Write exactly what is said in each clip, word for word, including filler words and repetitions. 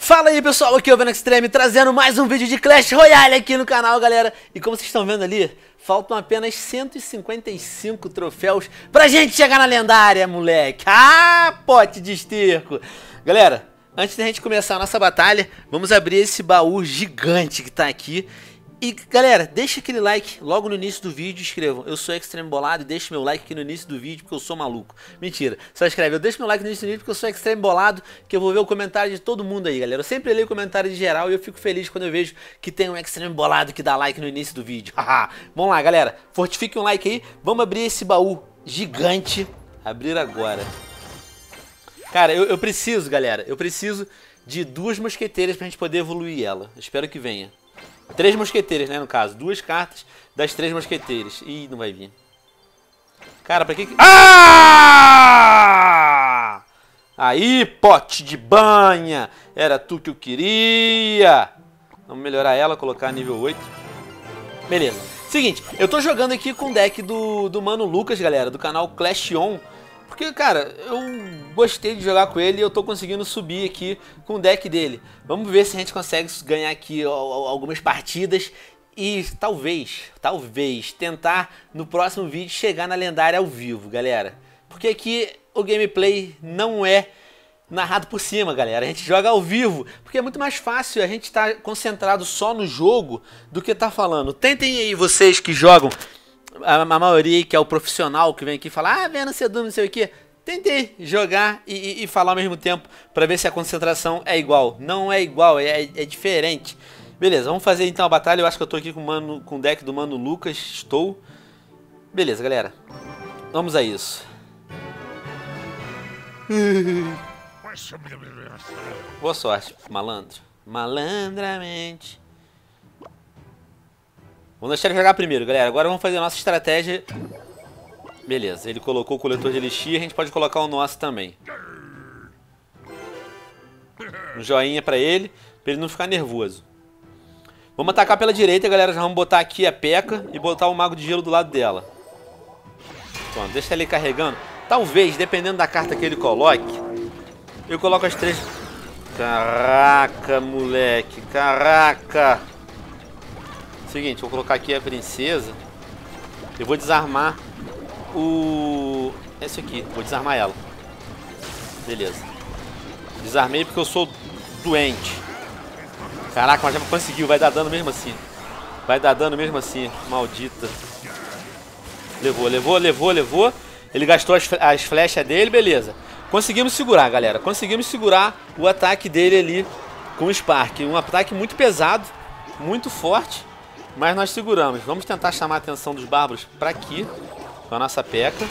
Fala aí pessoal, aqui é o Venom Extreme trazendo mais um vídeo de Clash Royale aqui no canal, galera. E como vocês estão vendo ali, faltam apenas cento e cinquenta e cinco troféus pra gente chegar na lendária, moleque. Ah, pote de esterco. Galera, antes da gente começar a nossa batalha, vamos abrir esse baú gigante que tá aqui. E galera, deixa aquele like logo no início do vídeo, escrevam: eu sou Extreme Bolado, e deixa meu like aqui no início do vídeo porque eu sou maluco. Mentira, só escreve: eu deixo meu like no início do vídeo porque eu sou Extreme Bolado, que eu vou ver o comentário de todo mundo aí, galera. Eu sempre leio o comentário de geral e eu fico feliz quando eu vejo que tem um Extreme Bolado que dá like no início do vídeo. Vamos lá, galera, fortifique um like aí, vamos abrir esse baú gigante. Abrir agora. Cara, eu, eu preciso, galera, eu preciso de duas mosqueteiras pra gente poder evoluir ela. Espero que venha. Três mosqueteiras, né, no caso. Duas cartas das três mosqueteiras. Ih, não vai vir. Cara, pra que que... Ah! Aí, pote de banha. Era tu que eu queria. Vamos melhorar ela, colocar nível oito. Beleza. Seguinte, eu tô jogando aqui com o deck do, do Mano Lucas, galera, do canal Clash On. Porque, cara, eu gostei de jogar com ele e eu tô conseguindo subir aqui com o deck dele. Vamos ver se a gente consegue ganhar aqui algumas partidas e talvez, talvez, tentar no próximo vídeo chegar na lendária ao vivo, galera. Porque aqui o gameplay não é narrado por cima, galera. A gente joga ao vivo, porque é muito mais fácil a gente estar concentrado só no jogo do que tá falando. Tentem aí vocês que jogam... A, a maioria que é o profissional que vem aqui falar: ah, Venom, você não sei o que. Tentei jogar e, e, e falar ao mesmo tempo pra ver se a concentração é igual. Não é igual, é, é diferente. Beleza, vamos fazer então a batalha. Eu acho que eu tô aqui com o, mano, com o deck do Mano Lucas. Estou. Beleza, galera. Vamos a isso. Boa sorte, malandro. Malandramente. Vamos deixar ele jogar primeiro, galera. Agora vamos fazer a nossa estratégia. Beleza, ele colocou o coletor de elixir. A gente pode colocar o nosso também. Um joinha pra ele, pra ele não ficar nervoso. Vamos atacar pela direita, galera. Já vamos botar aqui a P.E.K.K.A e botar o Mago de Gelo do lado dela. Pronto, deixa ele carregando. Talvez, dependendo da carta que ele coloque, eu coloco as três... Caraca, moleque. Caraca. Seguinte, vou colocar aqui a princesa. Eu vou desarmar o... esse aqui, vou desarmar ela. Beleza. Desarmei porque eu sou doente. Caraca, mas já conseguiu, vai dar dano mesmo assim. Vai dar dano mesmo assim, maldita. Levou, levou, levou, levou. Ele gastou as, as flechas dele, beleza. Conseguimos segurar, galera. Conseguimos segurar o ataque dele ali com o Spark. Um ataque muito pesado, muito forte. Mas nós seguramos. Vamos tentar chamar a atenção dos bárbaros para aqui. Com a nossa P.E.K.K.A.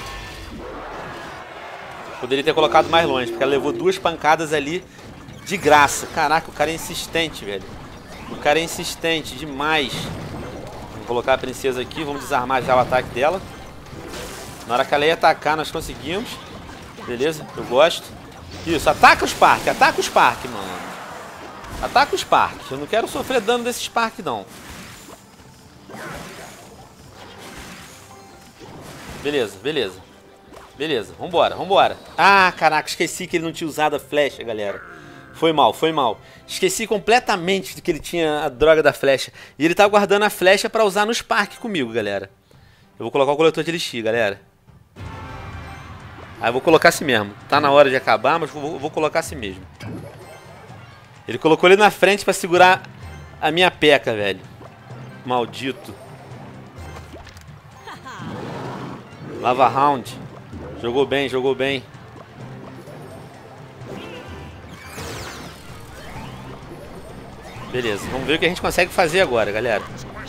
Poderia ter colocado mais longe, porque ela levou duas pancadas ali de graça. Caraca, o cara é insistente, velho. O cara é insistente demais. Vamos colocar a princesa aqui. Vamos desarmar já o ataque dela. Na hora que ela ia atacar, nós conseguimos. Beleza, eu gosto. Isso, ataca o Spark. Ataca o Spark, mano. Ataca o Spark. Eu não quero sofrer dano desse Spark, não. Beleza, beleza. Beleza, vambora, vambora. Ah, caraca, esqueci que ele não tinha usado a flecha, galera. Foi mal, foi mal. Esqueci completamente de que ele tinha a droga da flecha. E ele tá guardando a flecha pra usar no Spark comigo, galera. Eu vou colocar o coletor de elixir, galera. Aí eu vou colocar assim mesmo. Tá na hora de acabar, mas vou, vou colocar assim mesmo. Ele colocou ele na frente pra segurar a minha P.E.K.K.A, velho. Maldito. Lava round. Jogou bem, jogou bem. Beleza, vamos ver o que a gente consegue fazer agora, galera.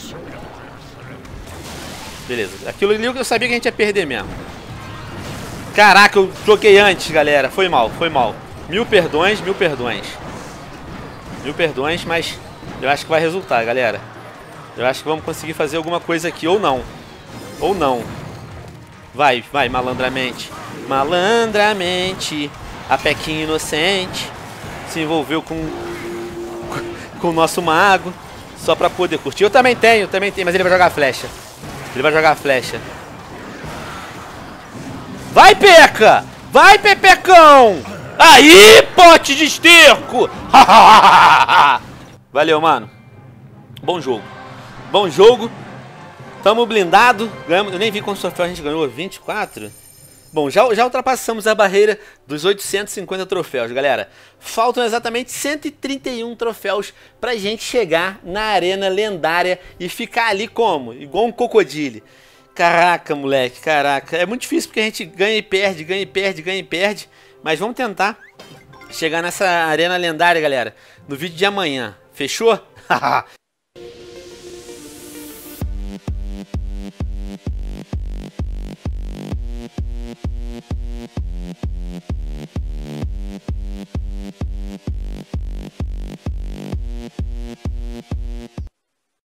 Beleza, aquilo ali eu sabia que a gente ia perder mesmo. Caraca, eu joguei antes, galera. Foi mal, foi mal. Mil perdões, mil perdões. Mil perdões, mas eu acho que vai resultar, galera. Eu acho que vamos conseguir fazer alguma coisa aqui, ou não. Ou não. Vai, vai, malandramente. Malandramente. A P.E.K.K.A inocente se envolveu com com o nosso mago só pra poder curtir. Eu também tenho, também tenho, mas ele vai jogar a flecha. Ele vai jogar a flecha. Vai, P.E.K.K.A! Vai, Pepecão! Aí, pote de esterco! Valeu, mano. Bom jogo. Bom jogo. Tamo blindado. Ganhamos, eu nem vi quantos troféus a gente ganhou. vinte e quatro? Bom, já, já ultrapassamos a barreira dos oitocentos e cinquenta troféus, galera. Faltam exatamente cento e trinta e um troféus pra gente chegar na arena lendária e ficar ali como? Igual um crocodilo. Caraca, moleque, caraca. É muito difícil porque a gente ganha e perde, ganha e perde, ganha e perde. Mas vamos tentar chegar nessa arena lendária, galera, no vídeo de amanhã. Fechou?